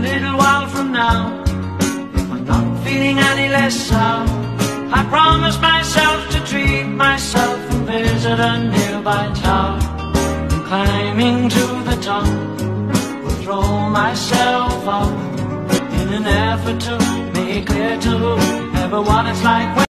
little while from now, if I'm not feeling any less sour, I promise myself to treat myself and visit a nearby tower. And climbing to the top, will throw myself up in an effort to make clear to everyone it's like